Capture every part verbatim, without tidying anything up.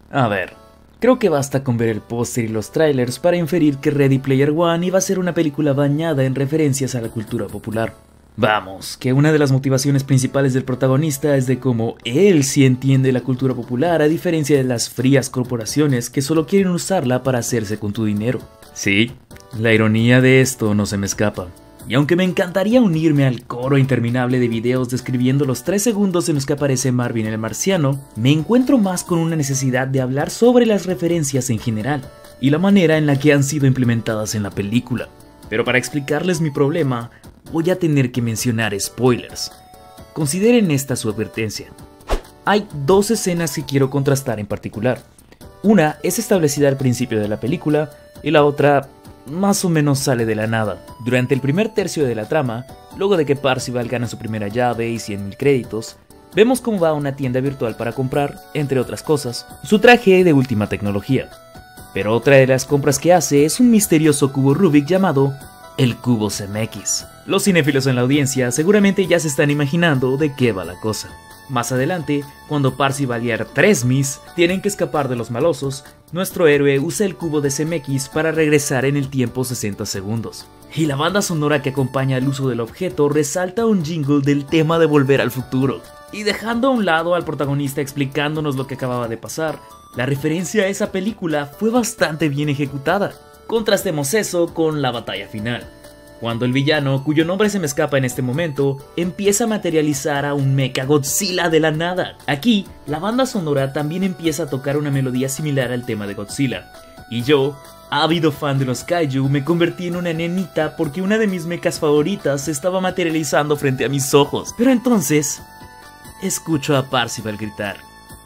A ver, creo que basta con ver el póster y los trailers para inferir que Ready Player One iba a ser una película bañada en referencias a la cultura popular. Vamos, que una de las motivaciones principales del protagonista es de cómo él sí entiende la cultura popular a diferencia de las frías corporaciones que solo quieren usarla para hacerse con tu dinero. Sí, la ironía de esto no se me escapa. Y aunque me encantaría unirme al coro interminable de videos describiendo los tres segundos en los que aparece Marvin el marciano, me encuentro más con una necesidad de hablar sobre las referencias en general y la manera en la que han sido implementadas en la película. Pero para explicarles mi problema, voy a tener que mencionar spoilers. Consideren esta su advertencia. Hay dos escenas que quiero contrastar en particular. Una es establecida al principio de la película y la otra más o menos sale de la nada. Durante el primer tercio de la trama, luego de que Parzival gana su primera llave y cien mil créditos, vemos cómo va a una tienda virtual para comprar, entre otras cosas, su traje de última tecnología. Pero otra de las compras que hace es un misterioso cubo Rubik llamado el cubo C M X. Los cinéfilos en la audiencia seguramente ya se están imaginando de qué va la cosa. Más adelante, cuando Parzival y Artresmis tienen que escapar de los malosos, nuestro héroe usa el cubo de C M X para regresar en el tiempo sesenta segundos. Y la banda sonora que acompaña el uso del objeto resalta un jingle del tema de Volver al Futuro. Y dejando a un lado al protagonista explicándonos lo que acababa de pasar, la referencia a esa película fue bastante bien ejecutada. Contrastemos eso con la batalla final, cuando el villano, cuyo nombre se me escapa en este momento, empieza a materializar a un Mechagodzilla de la nada. Aquí, la banda sonora también empieza a tocar una melodía similar al tema de Godzilla. Y yo, ávido fan de los kaiju, me convertí en una nenita porque una de mis mechas favoritas se estaba materializando frente a mis ojos. Pero entonces, escucho a Parzival gritar: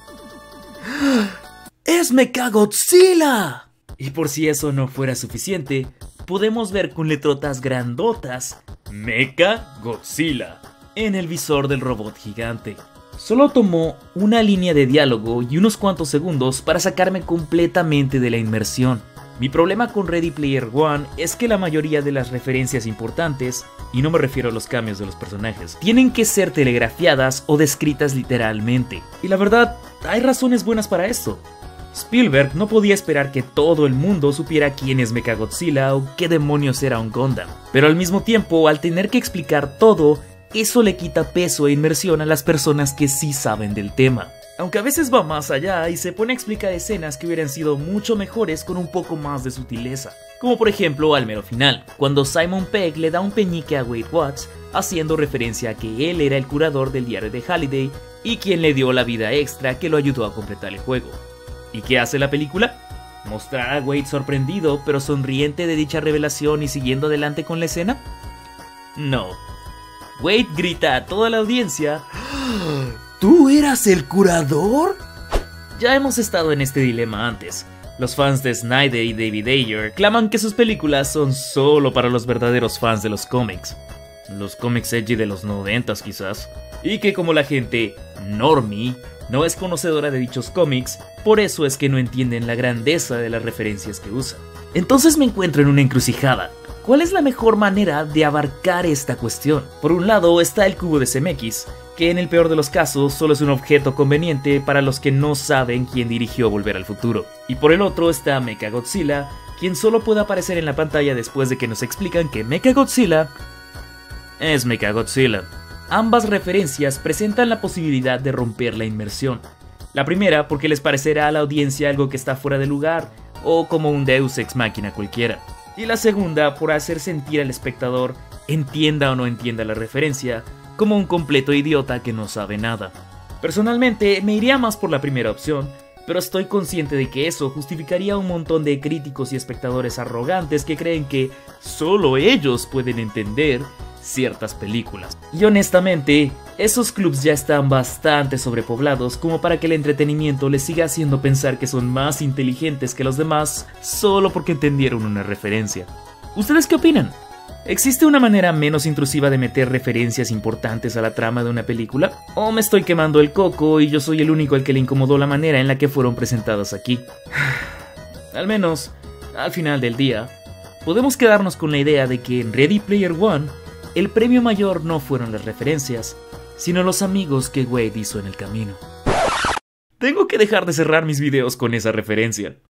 ¡Es Mechagodzilla! Y por si eso no fuera suficiente, podemos ver con letrotas grandotas Mechagodzilla en el visor del robot gigante. Solo tomó una línea de diálogo y unos cuantos segundos para sacarme completamente de la inmersión. Mi problema con Ready Player One es que la mayoría de las referencias importantes, y no me refiero a los cambios de los personajes, tienen que ser telegrafiadas o descritas literalmente. Y la verdad, hay razones buenas para esto. Spielberg no podía esperar que todo el mundo supiera quién es Mechagodzilla o qué demonios era un Gundam. Pero al mismo tiempo, al tener que explicar todo, eso le quita peso e inmersión a las personas que sí saben del tema. Aunque a veces va más allá y se pone a explicar escenas que hubieran sido mucho mejores con un poco más de sutileza. Como por ejemplo al mero final, cuando Simon Pegg le da un peñique a Wade Watts, haciendo referencia a que él era el curador del diario de Halliday y quien le dio la vida extra que lo ayudó a completar el juego. ¿Y qué hace la película? ¿Mostrar a Wade sorprendido pero sonriente de dicha revelación y siguiendo adelante con la escena? No. Wade grita a toda la audiencia: ¿tú eras el curador? Ya hemos estado en este dilema antes. Los fans de Snyder y David Ayer claman que sus películas son solo para los verdaderos fans de los cómics. Los cómics edgy de los noventas quizás. Y que como la gente normie no es conocedora de dichos cómics, por eso es que no entienden la grandeza de las referencias que usan. Entonces me encuentro en una encrucijada. ¿Cuál es la mejor manera de abarcar esta cuestión? Por un lado está el cubo de C M X, que en el peor de los casos solo es un objeto conveniente para los que no saben quién dirigió Volver al Futuro. Y por el otro está Mechagodzilla, quien solo puede aparecer en la pantalla después de que nos explican que Mechagodzilla es Mechagodzilla. Ambas referencias presentan la posibilidad de romper la inmersión. La primera porque les parecerá a la audiencia algo que está fuera de lugar o como un Deus Ex Machina cualquiera. Y la segunda por hacer sentir al espectador, entienda o no entienda la referencia, como un completo idiota que no sabe nada. Personalmente me iría más por la primera opción, pero estoy consciente de que eso justificaría un montón de críticos y espectadores arrogantes que creen que solo ellos pueden entender ciertas películas. Y honestamente, esos clubs ya están bastante sobrepoblados como para que el entretenimiento les siga haciendo pensar que son más inteligentes que los demás solo porque entendieron una referencia. ¿Ustedes qué opinan? ¿Existe una manera menos intrusiva de meter referencias importantes a la trama de una película? ¿O me estoy quemando el coco y yo soy el único al que le incomodó la manera en la que fueron presentadas aquí? Al menos, al final del día, podemos quedarnos con la idea de que en Ready Player One el premio mayor no fueron las referencias, sino los amigos que Wade hizo en el camino. Tengo que dejar de cerrar mis videos con esa referencia.